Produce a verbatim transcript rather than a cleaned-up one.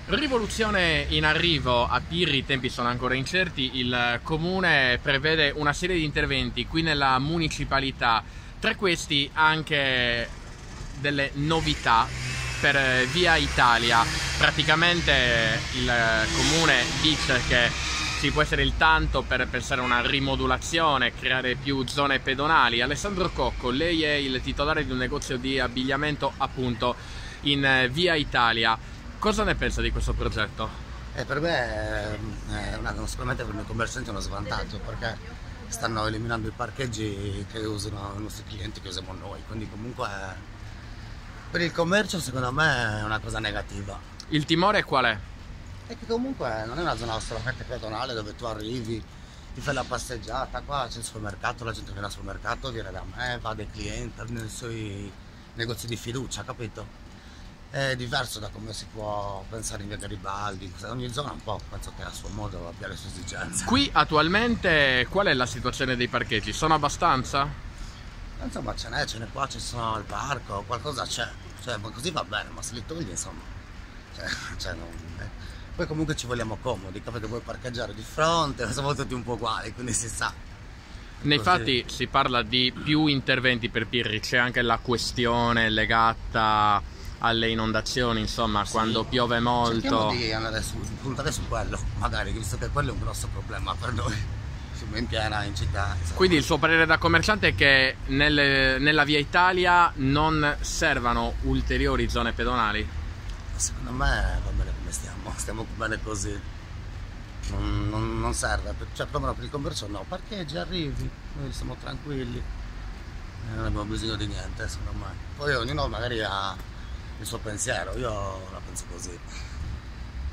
Rivoluzione in arrivo a Pirri, i tempi sono ancora incerti, il comune prevede una serie di interventi qui nella municipalità, tra questi anche delle novità per Via Italia. Praticamente il comune dice che ci può essere il tanto per pensare a una rimodulazione, creare più zone pedonali. Alessandro Cocco, lei è il titolare di un negozio di abbigliamento appunto in Via Italia. Cosa ne pensa di questo progetto? Eh, per me è, è una, sicuramente per i miei commercianti è uno svantaggio, perché stanno eliminando i parcheggi che usano i nostri clienti, che usiamo noi, quindi comunque per il commercio secondo me è una cosa negativa. Il timore qual è? È che comunque non è una zona assolutamente pedonale dove tu arrivi, ti fai la passeggiata, qua c'è il supermercato, la gente viene al supermercato, viene da me, va dai clienti, nei suoi negozi di fiducia, capito? È diverso da come si può pensare in via Garibaldi, ogni zona un po' penso che a suo modo abbia le sue esigenze. Qui attualmente qual è la situazione dei parcheggi? Sono abbastanza? Insomma ce n'è, ce n'è qua, ci sono al parco, qualcosa c'è, cioè, così va bene, ma se li togli insomma, cioè, cioè non, eh. Poi comunque ci vogliamo comodi, capite, vuoi parcheggiare di fronte, siamo tutti un po' uguali, quindi si sa. Nei fatti si parla di più interventi per Pirri, c'è anche la questione legata alle inondazioni, insomma, sì, quando piove molto. Cerchiamo di andare su, puntare su quello, magari, visto che quello è un grosso problema per noi, in piena in città. Insomma. Quindi il suo parere da commerciante è che nelle, nella Via Italia non servano ulteriori zone pedonali? Secondo me va bene come stiamo, stiamo bene così. Non, non, non serve, cioè proprio per il commercio no, parcheggi, arrivi, noi siamo tranquilli, non abbiamo bisogno di niente secondo me. Poi ognuno magari ha il suo pensiero, io la penso così.